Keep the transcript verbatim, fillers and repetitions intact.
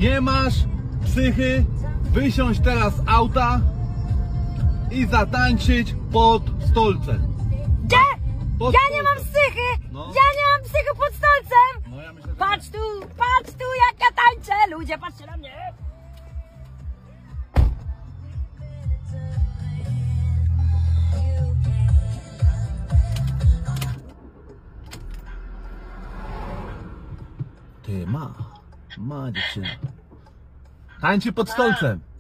Nie masz psychy wysiąść teraz z auta i zatańczyć pod stolcem. Gdzie? Pod Ja stolcem. nie mam psychy! No. Ja nie mam psychy pod stolcem! No ja myślę, że Patrz tu, patrz tu jak ja tańczę! Ludzie, patrzcie na mnie! Ty ma, ma dziewczyna. Tańczy pod stolcem.